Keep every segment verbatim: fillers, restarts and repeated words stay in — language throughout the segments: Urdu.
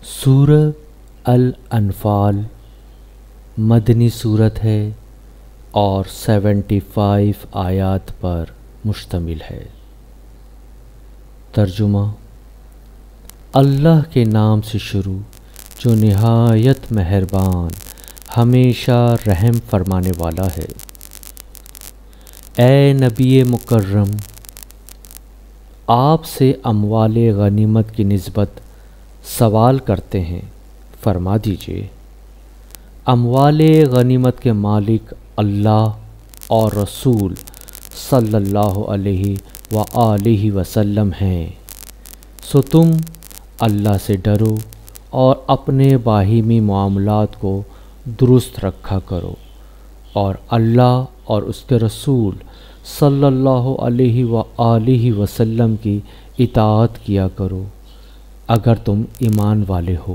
سورہ الانفال مدنی صورت ہے اور سیونٹی فائیو آیات پر مشتمل ہے۔ ترجمہ: اللہ کے نام سے شروع جو نہایت مہربان ہمیشہ رحم فرمانے والا ہے۔ اے نبی مکرم، آپ سے اموال غنیمت کی نسبت سوال کرتے ہیں، فرما دیجئے اموال غنیمت کے مالک اللہ اور رسول صلی اللہ علیہ وآلہ وسلم ہیں، سو تم اللہ سے ڈرو اور اپنے باہمی معاملات کو درست رکھا کرو اور اللہ اور اس کے رسول صلی اللہ علیہ وآلہ وسلم کی اطاعت کیا کرو اگر تم ایمان والے ہو۔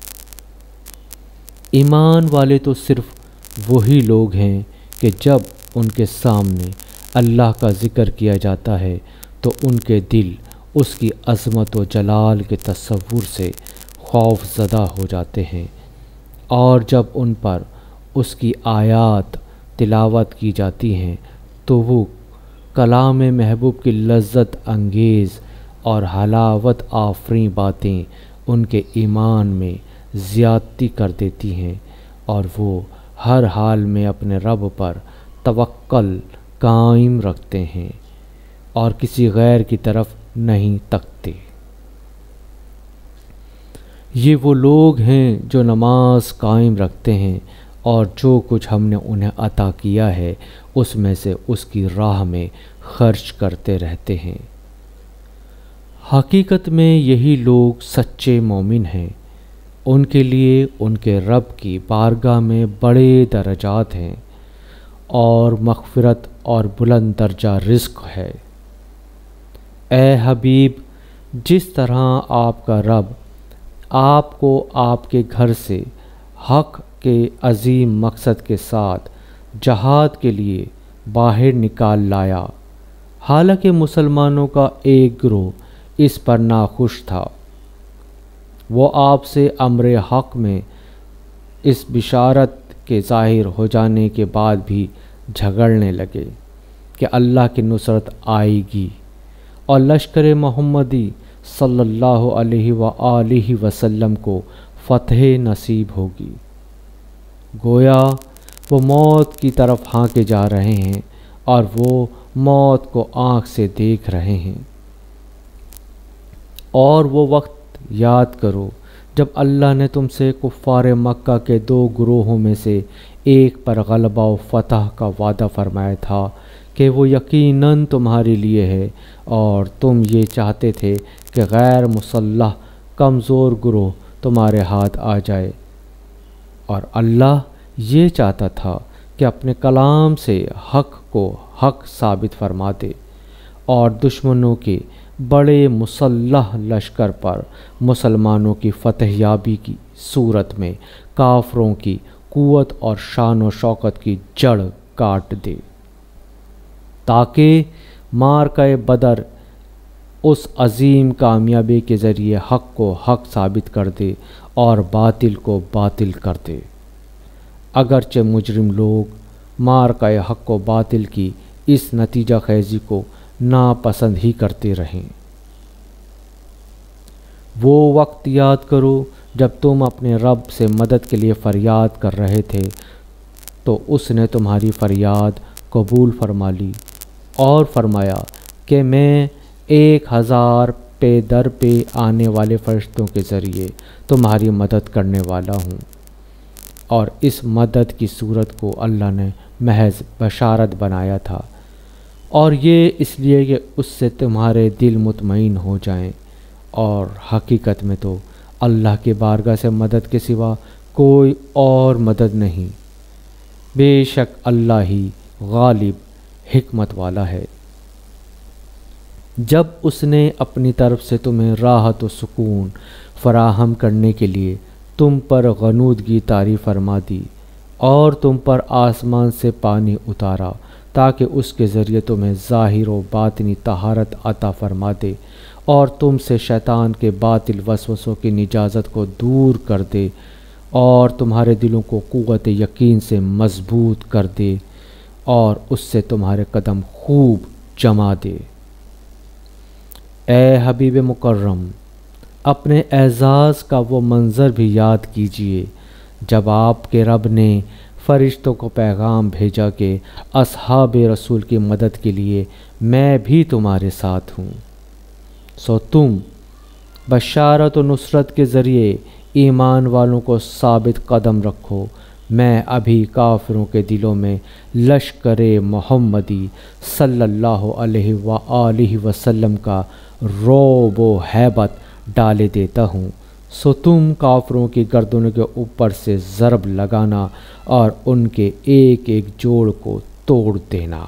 ایمان والے تو صرف وہی لوگ ہیں کہ جب ان کے سامنے اللہ کا ذکر کیا جاتا ہے تو ان کے دل اس کی عظمت و جلال کے تصور سے خوف زدہ ہو جاتے ہیں، اور جب ان پر اس کی آیات تلاوت کی جاتی ہیں تو وہ کلام محبوب کی لذت انگیز اور حلاوت آفریں باتیں ان کے ایمان میں زیادتی کر دیتی ہیں، اور وہ ہر حال میں اپنے رب پر توکل قائم رکھتے ہیں اور کسی غیر کی طرف نہیں تکتے۔ یہ وہ لوگ ہیں جو نماز قائم رکھتے ہیں اور جو کچھ ہم نے انہیں عطا کیا ہے اس میں سے اس کی راہ میں خرچ کرتے رہتے ہیں۔ حقیقت میں یہی لوگ سچے مومن ہیں، ان کے لیے ان کے رب کی بارگاہ میں بڑے درجات ہیں اور مغفرت اور بلند درجہ رزق ہے۔ اے حبیب، جس طرح آپ کا رب آپ کو آپ کے گھر سے حق کے عظیم مقصد کے ساتھ جہاد کے لیے باہر نکال لایا، حالانکہ مسلمانوں کا ایک گروہ اس پر ناخوش تھا، وہ آپ سے امر حق میں اس بشارت کے ظاہر ہو جانے کے بعد بھی جھگڑنے لگے کہ اللہ کی نصرت آئے گی اور لشکر محمدی صلی اللہ علیہ وآلہ وسلم کو فتح نصیب ہوگی۔ گویا وہ موت کی طرف ہانکے جا رہے ہیں اور وہ موت کو آنکھ سے دیکھ رہے ہیں۔ اور وہ وقت یاد کرو جب اللہ نے تم سے کفار مکہ کے دو گروہوں میں سے ایک پر غلبہ و فتح کا وعدہ فرمایا تھا کہ وہ یقیناً تمہارے لیے ہے، اور تم یہ چاہتے تھے کہ غیر مسلح کمزور گروہ تمہارے ہاتھ آ جائے، اور اللہ یہ چاہتا تھا کہ اپنے کلام سے حق کو حق ثابت فرما دے اور دشمنوں کے بڑے مسلح لشکر پر مسلمانوں کی فتح یابی کی صورت میں کافروں کی قوت اور شان و شوکت کی جڑ کاٹ دے، تاکہ معرکہ بدر اس عظیم کامیابی کے ذریعے حق کو حق ثابت کر دے اور باطل کو باطل کر دے۔ اگرچہ مجرم لوگ معرکہ حق و باطل کی اس نتیجہ خیزی کو ناپسند ہی کرتے رہیں۔ وہ وقت یاد کرو جب تم اپنے رب سے مدد کے لیے فریاد کر رہے تھے تو اس نے تمہاری فریاد قبول فرما لی اور فرمایا کہ میں ایک ہزار پے در پہ آنے والے فرشتوں کے ذریعے تمہاری مدد کرنے والا ہوں، اور اس مدد کی صورت کو اللہ نے محض بشارت بنایا تھا، اور یہ اس لیے کہ اس سے تمہارے دل مطمئن ہو جائیں، اور حقیقت میں تو اللہ کی بارگاہ سے مدد کے سوا کوئی اور مدد نہیں، بے شک اللہ ہی غالب حکمت والا ہے۔ جب اس نے اپنی طرف سے تمہیں راحت و سکون فراہم کرنے کے لیے تم پر غنودگی طاری فرما دی اور تم پر آسمان سے پانی اتارا تاکہ اس کے ذریعے تمہیں ظاہر و باطنی طہارت عطا فرما دے اور تم سے شیطان کے باطل وسوسوں کی نجازت کو دور کر دے اور تمہارے دلوں کو قوت یقین سے مضبوط کر دے اور اس سے تمہارے قدم خوب جما دے۔ اے حبیب مکرم، اپنے اعزاز کا وہ منظر بھی یاد کیجئے جب آپ کے رب نے فرشتوں کو پیغام بھیجا کہ اصحاب رسول کی مدد کے لیے میں بھی تمہارے ساتھ ہوں، سو تم بشارت و نصرت کے ذریعے ایمان والوں کو ثابت قدم رکھو۔ میں ابھی کافروں کے دلوں میں لشکر محمدی صلی اللہ علیہ وآلہ وسلم کا رعب و ہیبت ڈالے دیتا ہوں، سو تم کافروں کی گردنوں کے اوپر سے ضرب لگانا اور ان کے ایک ایک جوڑ کو توڑ دینا۔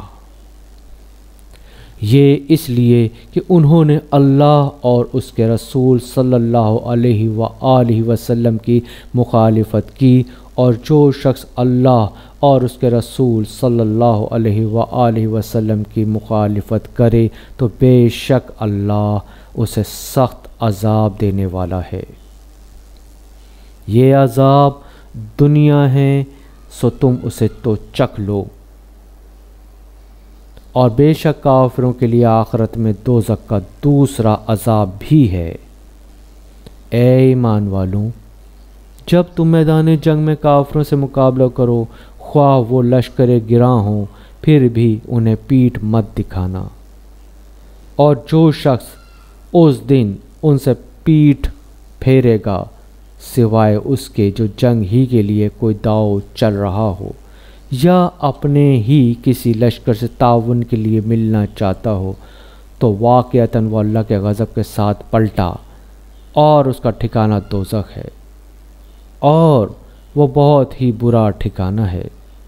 یہ اس لیے کہ انہوں نے اللہ اور اس کے رسول صلی اللہ علیہ وآلہ وسلم کی مخالفت کی، اور جو شخص اللہ اور اس کے رسول صلی اللہ علیہ وآلہ وسلم کی مخالفت کرے تو بے شک اللہ اسے سخت عذاب دینے والا ہے۔ یہ عذاب دنیا ہے سو تم اسے تو چکھ لو، اور بے شک کافروں کے لیے آخرت میں دوزخ کا دوسرا عذاب بھی ہے۔ اے ایمان والوں، جب تم میدان جنگ میں کافروں سے مقابلہ کرو، خواہ وہ لشکر گراں ہوں، پھر بھی انہیں پیٹھ مت دکھانا، اور جو شخص اس دن ان سے پیٹھ پھیرے گا سوائے اس کے جو جنگ ہی کے لیے کوئی داؤ چل رہا ہو یا اپنے ہی کسی لشکر سے تعاون کے لیے ملنا چاہتا ہو، تو واقعتاً وہ اللہ کے غضب کے ساتھ پلٹا اور اس کا ٹھکانہ دوزخ ہے، اور وہ بہت ہی برا ٹھکانہ ہے۔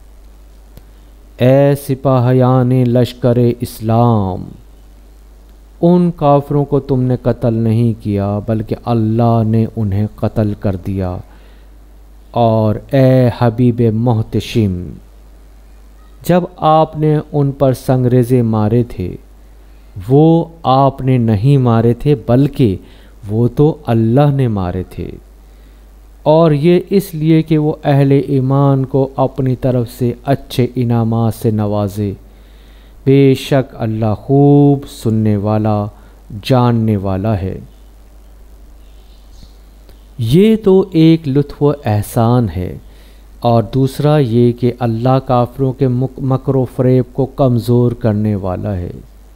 اے سپاہیان لشکر اسلام، ان کافروں کو تم نے قتل نہیں کیا بلکہ اللہ نے انہیں قتل کر دیا، اور اے حبیب محتشم، جب آپ نے ان پر سنگریزے مارے تھے وہ آپ نے نہیں مارے تھے بلکہ وہ تو اللہ نے مارے تھے، اور یہ اس لیے کہ وہ اہل ایمان کو اپنی طرف سے اچھے انعامات سے نوازے۔ بے شک اللہ خوب سننے والا جاننے والا ہے۔ یہ تو ایک لطف و احسان ہے، اور دوسرا یہ کہ اللہ کافروں کے مکر و فریب کو کمزور کرنے والا ہے۔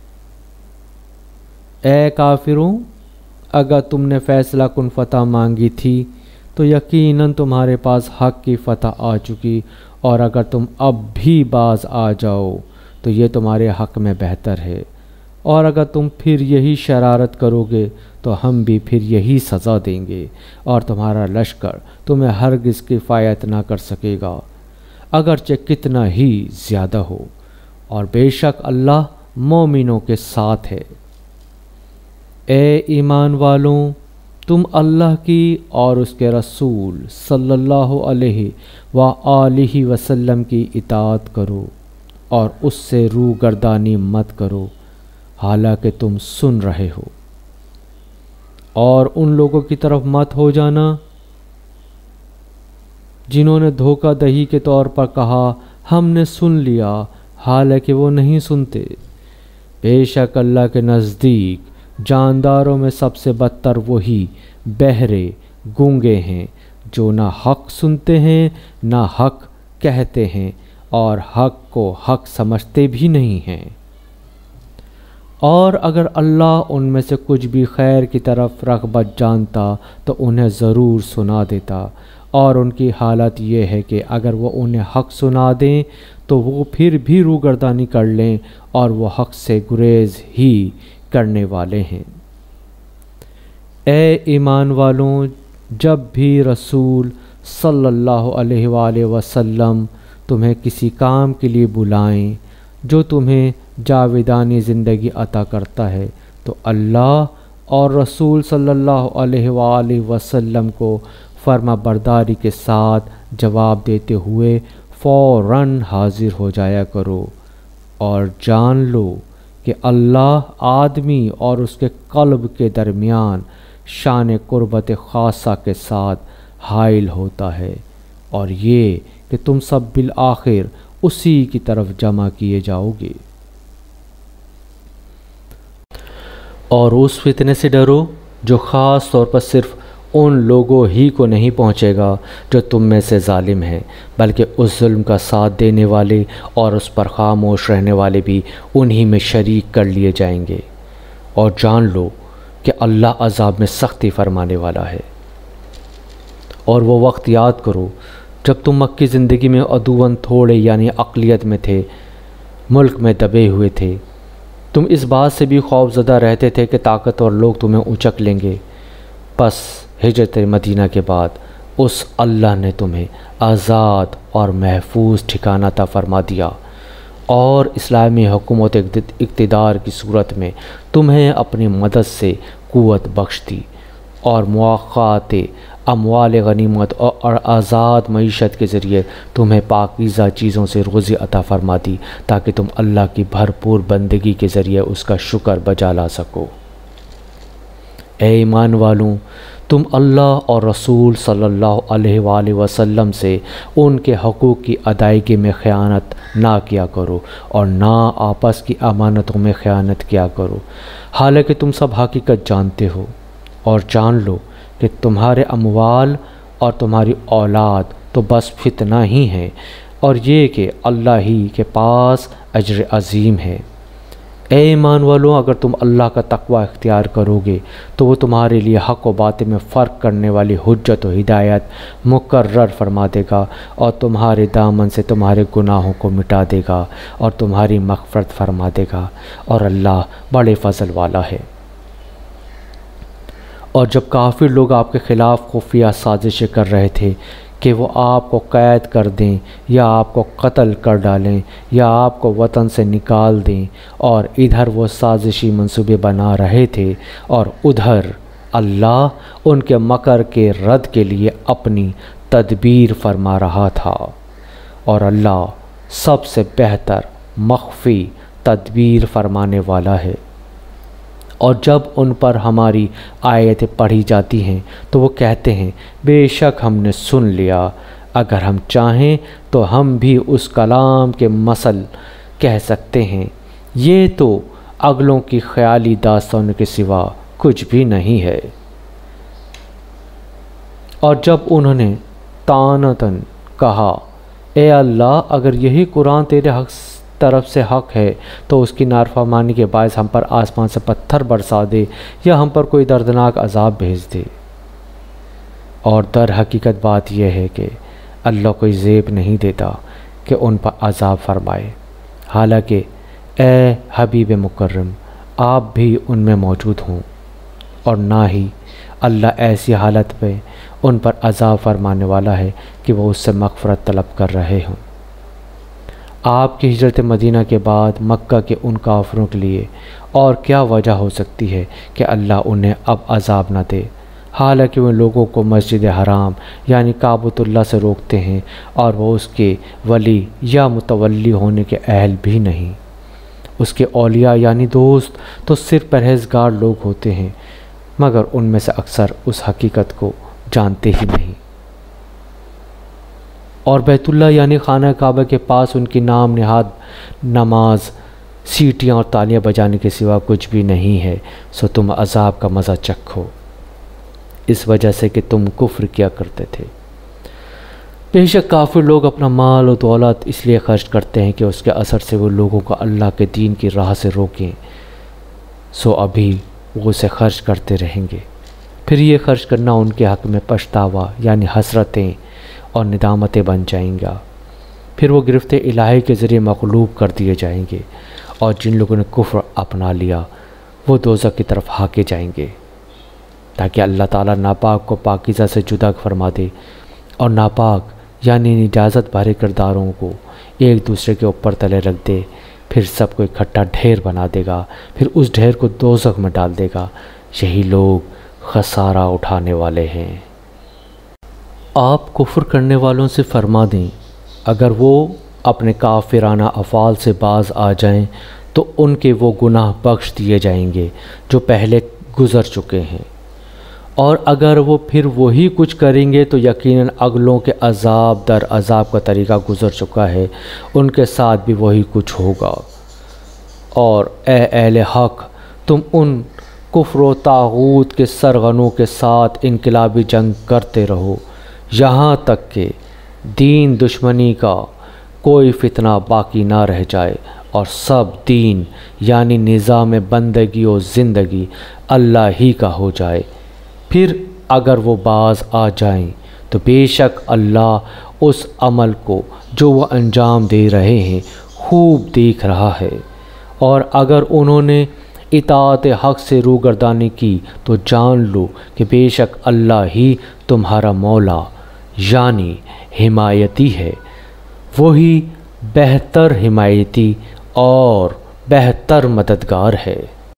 اے کافروں، اگر تم نے فیصلہ کن فتح مانگی تھی تو یقیناً تمہارے پاس حق کی فتح آ چکی، اور اگر تم اب بھی باز آ جاؤ تو یہ تمہارے حق میں بہتر ہے، اور اگر تم پھر یہی شرارت کرو گے تو ہم بھی پھر یہی سزا دیں گے، اور تمہارا لشکر تمہیں ہرگز کفایت نہ کر سکے گا اگرچہ کتنا ہی زیادہ ہو، اور بے شک اللہ مومنوں کے ساتھ ہے۔ اے ایمان والوں، تم اللہ کی اور اس کے رسول صلی اللہ علیہ وآلہ وسلم کی اطاعت کرو اور اس سے رو گردانی مت کرو حالانکہ تم سن رہے ہو، اور ان لوگوں کی طرف مت ہو جانا جنہوں نے دھوکہ دہی کے طور پر کہا ہم نے سن لیا، حالانکہ وہ نہیں سنتے۔ بے شک اللہ کے نزدیک جانداروں میں سب سے بدتر وہی بہرے گونگے ہیں جو نہ حق سنتے ہیں نہ حق کہتے ہیں اور حق کو حق سمجھتے بھی نہیں ہیں۔ اور اگر اللہ ان میں سے کچھ بھی خیر کی طرف رغبت جانتا تو انہیں ضرور سنا دیتا، اور ان کی حالت یہ ہے کہ اگر وہ انہیں حق سنا دیں تو وہ پھر بھی روگردانی کر لیں، اور وہ حق سے گریز ہی کرنے والے ہیں۔ اے ایمان والوں، جب بھی رسول صلی اللہ علیہ وآلہ وسلم تمہیں کسی کام کے لیے بلائیں جو تمہیں جاویدانی زندگی عطا کرتا ہے تو اللہ اور رسول صلی اللہ علیہ وآلہ وسلم کو فرما برداری کے ساتھ جواب دیتے ہوئے فوراً حاضر ہو جایا کرو، اور جان لو کہ اللہ آدمی اور اس کے قلب کے درمیان شان قربت خاصہ کے ساتھ حائل ہوتا ہے، اور یہ کہ تم سب بالآخر اسی کی طرف جمع کیے جاؤ گے۔ اور اس فتنے سے ڈرو جو خاص طور پر صرف ان لوگوں ہی کو نہیں پہنچے گا جو تم میں سے ظالم ہیں، بلکہ اس ظلم کا ساتھ دینے والے اور اس پر خاموش رہنے والے بھی انہی میں شریک کر لیے جائیں گے۔ اور جان لو کہ اللہ عذاب میں سختی فرمانے والا ہے۔ اور وہ وقت یاد کرو جب تم مکی زندگی میں عدوان تھوڑے یعنی اقلیت میں تھے، ملک میں دبے ہوئے تھے۔ تم اس بات سے بھی خوف زدہ رہتے تھے کہ طاقتور لوگ تمہیں اونچک لیں گے۔ پس ہجرت مدینہ کے بعد اس اللہ نے تمہیں آزاد اور محفوظ ٹھکانہ عطا فرما دیا، اور اسلامی حکومت اقتدار کی صورت میں تمہیں اپنی مدد سے قوت بخش دی، اور مواقعات اموال غنیمت اور آزاد معیشت کے ذریعے تمہیں پاکیزہ چیزوں سے روزی عطا فرما دی، تاکہ تم اللہ کی بھرپور بندگی کے ذریعے اس کا شکر بجا لا سکو۔ اے ایمان والوں، تم اللہ اور رسول صلی اللہ علیہ وآلہ وسلم سے ان کے حقوق کی ادائیگی میں خیانت نہ کیا کرو، اور نہ آپس کی امانتوں میں خیانت کیا کرو، حالانکہ تم سب حقیقت جانتے ہو۔ اور جان لو کہ تمہارے اموال اور تمہاری اولاد تو بس فتنہ ہی ہیں، اور یہ کہ اللہ ہی کے پاس اجر عظیم ہے۔ اے ایمان والوں، اگر تم اللہ کا تقوی اختیار کرو گے تو وہ تمہارے لیے حق و باطل میں فرق کرنے والی حجت و ہدایت مقرر فرما دے گا، اور تمہارے دامن سے تمہارے گناہوں کو مٹا دے گا، اور تمہاری مغفرت فرما دے گا، اور اللہ بڑے فضل والا ہے۔ اور جب کافر لوگ آپ کے خلاف خفیہ سازشیں کر رہے تھے کہ وہ آپ کو قید کر دیں یا آپ کو قتل کر ڈالیں یا آپ کو وطن سے نکال دیں، اور ادھر وہ سازشی منصوبے بنا رہے تھے اور ادھر اللہ ان کے مکر کے رد کے لیے اپنی تدبیر فرما رہا تھا، اور اللہ سب سے بہتر مخفی تدبیر فرمانے والا ہے۔ اور جب ان پر ہماری آیتیں پڑھی جاتی ہیں تو وہ کہتے ہیں بے شک ہم نے سن لیا، اگر ہم چاہیں تو ہم بھی اس کلام کے مثل کہہ سکتے ہیں، یہ تو اگلوں کی خیالی داستانوں کے سوا کچھ بھی نہیں ہے۔ اور جب انہوں نے طعنتاً کہا اے اللہ، اگر یہی قرآن تیرے حق طرف سے حق ہے تو اس کی نافرمانی کے باعث ہم پر آسمان سے پتھر برسا دے یا ہم پر کوئی دردناک عذاب بھیج دے۔ اور در حقیقت بات یہ ہے کہ اللہ کوئی زیب نہیں دیتا کہ ان پر عذاب فرمائے، حالانکہ اے حبیب مکرم آپ بھی ان میں موجود ہوں، اور نہ ہی اللہ ایسی حالت میں ان پر عذاب فرمانے والا ہے کہ وہ اس سے مغفرت طلب کر رہے ہوں۔ آپ کی ہجرت مدینہ کے بعد مکہ کے ان کافروں کے لیے اور کیا وجہ ہو سکتی ہے کہ اللہ انہیں اب عذاب نہ دے، حالانکہ وہ لوگوں کو مسجد حرام یعنی کعبۃ اللہ سے روکتے ہیں، اور وہ اس کے ولی یا متولی ہونے کے اہل بھی نہیں۔ اس کے اولیاء یعنی دوست تو صرف پرہیزگار لوگ ہوتے ہیں، مگر ان میں سے اکثر اس حقیقت کو جانتے ہی نہیں۔ اور بیت اللہ یعنی خانہ کعبہ کے پاس ان کی نام نہاد نماز، سیٹیاں اور تالیاں بجانے کے سوا کچھ بھی نہیں ہے، سو تم عذاب کا مزہ چکھو، اس وجہ سے کہ تم کفر کیا کرتے تھے۔ بے شک کافر لوگ اپنا مال و دولت اس لیے خرچ کرتے ہیں کہ اس کے اثر سے وہ لوگوں کو اللہ کے دین کی راہ سے روکیں، سو ابھی وہ اسے خرچ کرتے رہیں گے، پھر یہ خرچ کرنا ان کے حق میں پچھتاوا یعنی حسرتیں اور ندامتیں بن جائیں گا، پھر وہ گرفت الہی کے ذریعے مغلوب کر دیے جائیں گے، اور جن لوگوں نے کفر اپنا لیا وہ دوزخ کی طرف ہانکے جائیں گے، تاکہ اللہ تعالیٰ ناپاک کو پاکیزہ سے جدا فرما دے، اور ناپاک یعنی نجاست بھرے کرداروں کو ایک دوسرے کے اوپر تلے رکھ دے، پھر سب کو اکٹھا ڈھیر بنا دے گا، پھر اس ڈھیر کو دوزخ میں ڈال دے گا۔ یہی لوگ خسارہ اٹھانے والے ہیں۔ آپ کفر کرنے والوں سے فرما دیں اگر وہ اپنے کافرانہ افعال سے باز آ جائیں تو ان کے وہ گناہ بخش دیے جائیں گے جو پہلے گزر چکے ہیں، اور اگر وہ پھر وہی کچھ کریں گے تو یقیناً اگلوں کے عذاب در عذاب کا طریقہ گزر چکا ہے، ان کے ساتھ بھی وہی کچھ ہوگا۔ اور اے اہل حق، تم ان کفر و طاغوت کے سرغنوں کے ساتھ انقلابی جنگ کرتے رہو یہاں تک کہ دین دشمنی کا کوئی فتنہ باقی نہ رہ جائے اور سب دین یعنی نظام بندگی و زندگی اللہ ہی کا ہو جائے۔ پھر اگر وہ باز آ جائیں تو بے شک اللہ اس عمل کو جو وہ انجام دے رہے ہیں خوب دیکھ رہا ہے، اور اگر انہوں نے اطاعت حق سے روگردانی کی تو جان لو کہ بے شک اللہ ہی تمہارا مولا یعنی حمایتی ہے، وہی بہتر حمایتی اور بہتر مددگار ہے۔